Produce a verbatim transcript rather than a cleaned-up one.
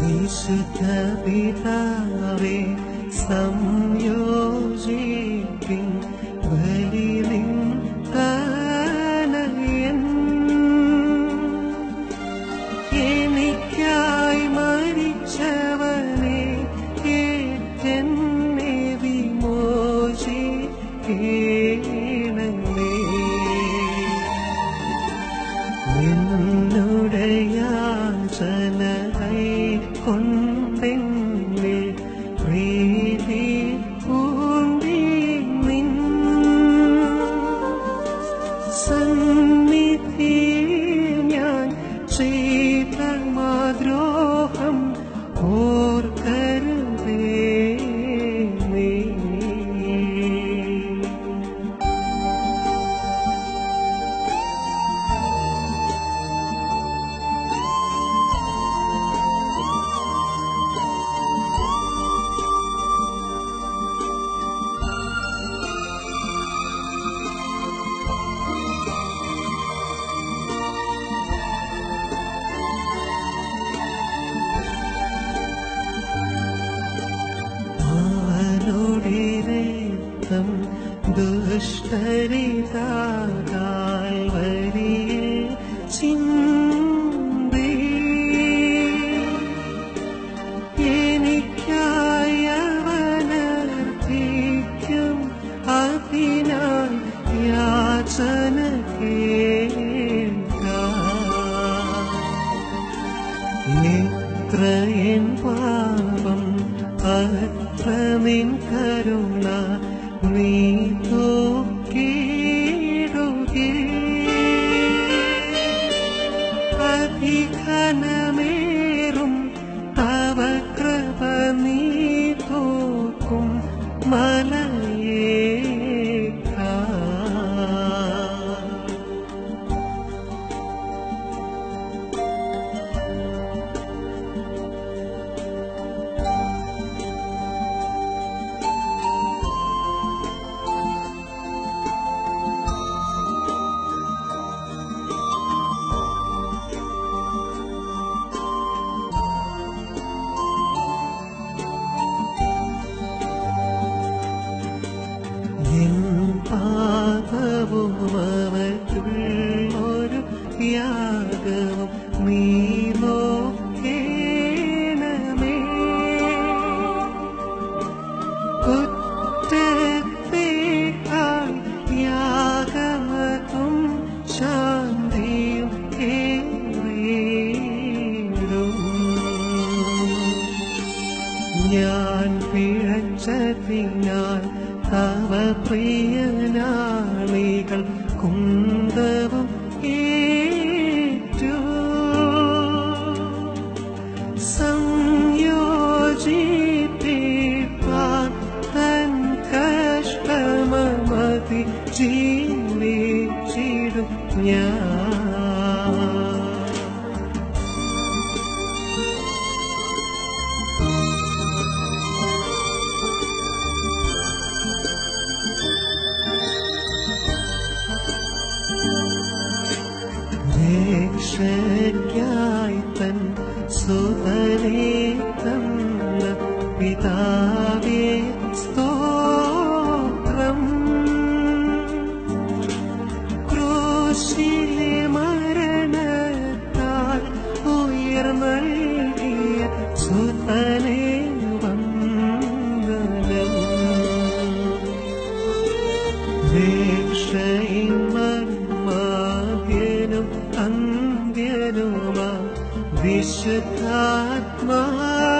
വിശുദ്ധ പിതാവേ സംയോജിപ്പിൻ ബലിനിൻ തനയൻ എനിക്കായി മരിച്ചവനെ ഏറ്റെന്നെ വിമോചിക്കണമേ. നിന്നുടെ യാചന കൊണ്ടെന്നിൽ പ്രീതി പൂണ്ടി നിൻ സന്നിധിയിൽ ഞാൻ ചെയ്ത മാദ്രോഹം ഓർക്കരുതേ നീ. ും ദുഷ്ടരിതാകാൽ വരിയെ ചിന്തി എനിക്കായി അവനർപ്പിക്കും അതിനാൽ യാചന കേൾക്ക. എത്ര എൻ പാപം അത്ര നിൻ കരുണ നീ തൂക്കിടുകേ. അധികനമേറും തവ കൃപ നീ തൂക്കും മലയേക്കാൾ. പാപവും അവയ്ക്കുള്ളൊരു യാഗവും നീ നോക്കേണമേ. കുറ്റത്തെക്കാൾ യാഗമതും ശാന്തിയും ഏറിയിടും. ഞാൻ പിഴച്ചതിനാൽ തവ പ്രിയനാളികൾ കുന്തവും ഏറ്റു. സംയോജിപ്പിപ്പാൻ തൻ കഷ്ടമതി ജീവിച്ചിടും ഞാൻ. രക്ഷയ്ക്കായി തൻ സുതനെ തന്ന പിതാവേ സ്തോത്രം. ക്രൂശിലെ മരണത്താൽ ഉയർന്നൽകിയ സുതനെ വന്ദനം. രക്ഷയിൻ അന്ത്യനുമാ വിശുദ്ധാത്മാ